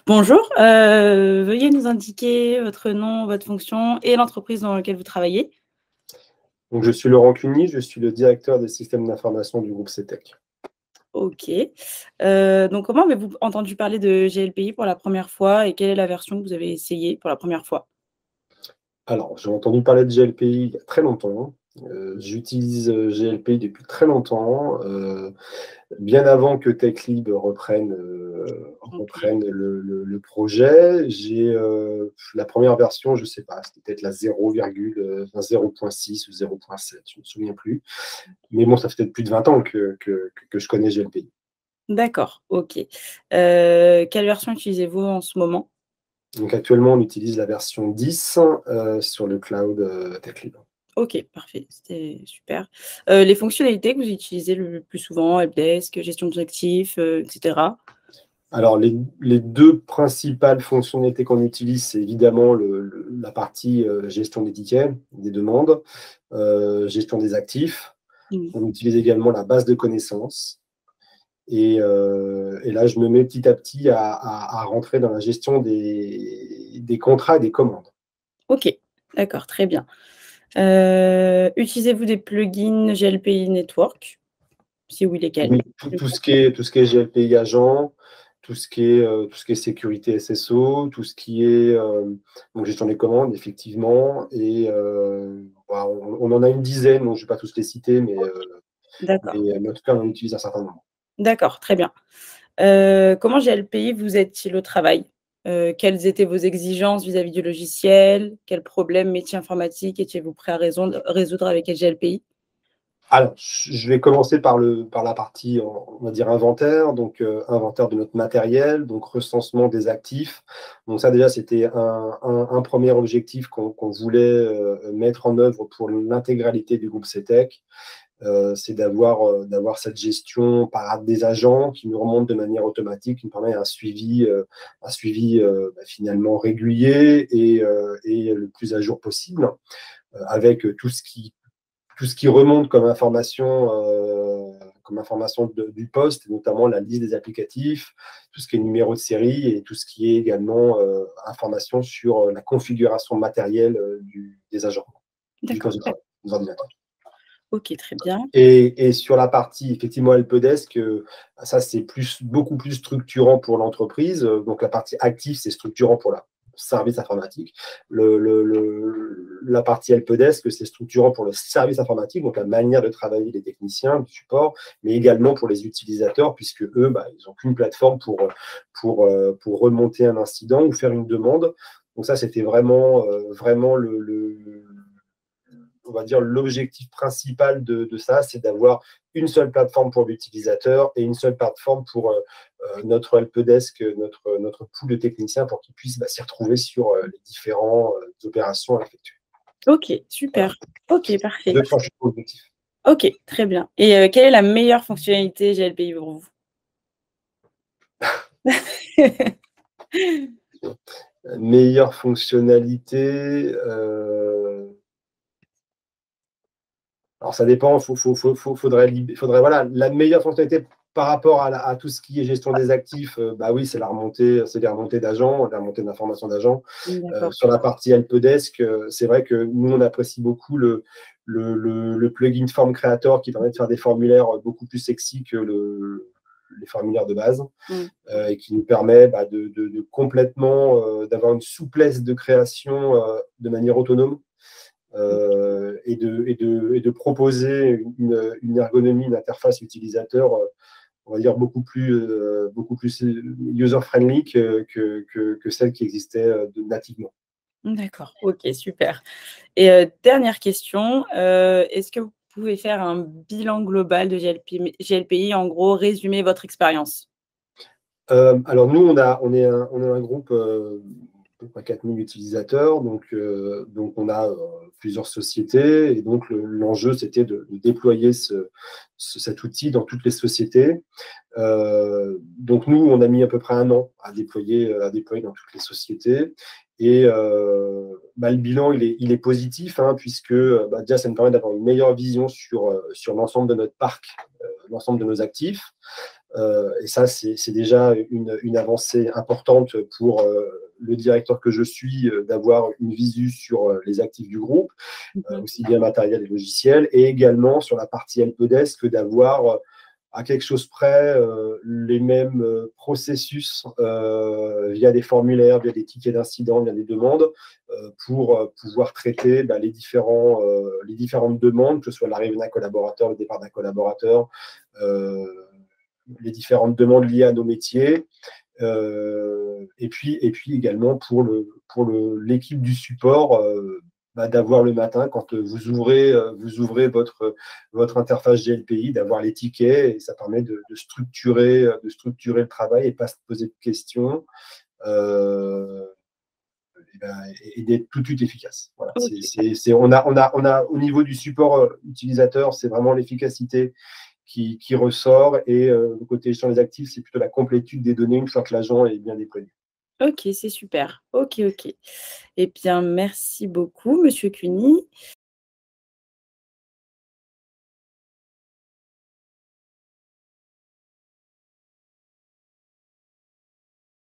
Bonjour, veuillez nous indiquer votre nom, votre fonction et l'entreprise dans laquelle vous travaillez. Donc, je suis Laurent Cuny, je suis le directeur des systèmes d'information du groupe CETEC. OK. Donc comment avez-vous entendu parler de GLPI pour la première fois et quelle est la version que vous avez essayée pour la première fois? Alors, j'ai entendu parler de GLPI il y a très longtemps. J'utilise GLPI depuis très longtemps, bien avant que TechLib OK. reprenne le projet. J'ai la première version, je ne sais pas, c'était peut-être la 0,6 ou 0,7, je ne me souviens plus. Mais bon, ça fait peut-être plus de 20 ans que je connais GLPI. D'accord, OK. Quelle version utilisez-vous en ce moment? Donc actuellement, on utilise la version 10 sur le cloud TechLib. OK, parfait, c'était super. Les fonctionnalités que vous utilisez le plus souvent, helpdesk, gestion d'actifs, et cetera? Alors, les deux principales fonctionnalités qu'on utilise, c'est évidemment la partie gestion des tickets, des demandes, gestion des actifs. Mmh. On utilise également la base de connaissances. Et là, je me mets petit à petit à rentrer dans la gestion des contrats et des commandes. OK, d'accord, très bien. Utilisez-vous des plugins GLPI Network? Si oui, lesquels? Oui, tout ce qui est GLPI agent, tout ce qui est sécurité SSO, tout ce qui est donc gestion des commandes, effectivement. Et bah, on en a une dizaine, donc je ne vais pas tous les citer, D'accord, mais en tout cas, on en utilise un certain nombre. d'accord, très bien. Comment GLPI vous aide-t-il au travail? Quelles étaient vos exigences vis-à-vis du logiciel? Quels problèmes métiers informatiques étiez-vous prêt à résoudre avec GLPI? Alors, je vais commencer par la partie, on va dire, inventaire, donc inventaire de notre matériel, donc recensement des actifs. Donc ça, déjà, c'était un premier objectif qu'on voulait mettre en œuvre pour l'intégralité du groupe CETEC. C'est d'avoir cette gestion par des agents qui nous remontent de manière automatique, qui nous permet un suivi finalement régulier et le plus à jour possible, avec tout ce qui remonte comme information du poste, et notamment la liste des applicatifs, tout ce qui est numéro de série et tout ce qui est également information sur la configuration matérielle des agents, du D'accord, poste de travail, des ordinateurs. OK, très bien. Et sur la partie, effectivement, helpdesk, ça, c'est beaucoup plus structurant pour l'entreprise. Donc, la partie active, c'est structurant pour le service informatique. La partie helpdesk, c'est structurant pour le service informatique, donc la manière de travailler des techniciens, du support, mais également pour les utilisateurs, puisque eux, bah, ils n'ont qu'une plateforme pour remonter un incident ou faire une demande. Donc, ça, c'était vraiment on va dire, l'objectif principal de ça, c'est d'avoir une seule plateforme pour l'utilisateur et une seule plateforme pour notre helpdesk, notre pool de techniciens, pour qu'ils puissent s'y retrouver sur les différentes opérations à effectuer. OK, Voilà. super. OK, parfait. Deux principaux objectifs. OK, très bien et quelle est la meilleure fonctionnalité GLPI pour vous? Meilleure fonctionnalité, alors ça dépend, faudrait voilà, la meilleure fonctionnalité par rapport à tout ce qui est gestion des actifs, bah oui, c'est les remontées d'agents, la remontée d'informations d'agents. D'accord, Sur la partie helpdesk, c'est vrai que nous, on apprécie beaucoup le plugin Form Creator qui permet de faire des formulaires beaucoup plus sexy que les formulaires de base, mmh, et qui nous permet de complètement d'avoir une souplesse de création de manière autonome, et de proposer une ergonomie, une interface utilisateur, on va dire beaucoup plus user-friendly que celle qui existait nativement. d'accord, OK, super et dernière question, est-ce que vous pouvez faire un bilan global de GLPI, en gros, résumer votre expérience? Alors nous, on est un groupe à peu près 4000 utilisateurs, donc on a plusieurs sociétés, et donc l'enjeu, c'était de déployer cet outil dans toutes les sociétés. Donc nous, on a mis à peu près 1 an à déployer dans toutes les sociétés. Et le bilan, il est positif, hein, puisque déjà, ça nous permet d'avoir une meilleure vision sur l'ensemble de notre parc, l'ensemble de nos actifs. Et ça, c'est déjà une avancée importante pour le directeur que je suis, d'avoir une visu sur les actifs du groupe, aussi bien matériel et logiciel, et également sur la partie helpdesk, d'avoir à quelque chose près les mêmes processus via des formulaires, via des tickets d'incident, via des demandes, pour pouvoir traiter les différentes demandes, que ce soit l'arrivée d'un collaborateur, le départ d'un collaborateur, les différentes demandes liées à nos métiers, et puis également pour l'équipe du support, d'avoir le matin, quand vous ouvrez votre interface GLPI, d'avoir les tickets, et ça permet de structurer le travail et pas se poser de questions, et d'être tout de suite efficace. Voilà. OK. On a au niveau du support utilisateur, c'est vraiment l'efficacité qui ressort, et le côté gestion des actifs, c'est plutôt la complétude des données une fois que l'agent est bien déployé. OK, c'est super. OK, OK. Eh bien, merci beaucoup, monsieur Cuny.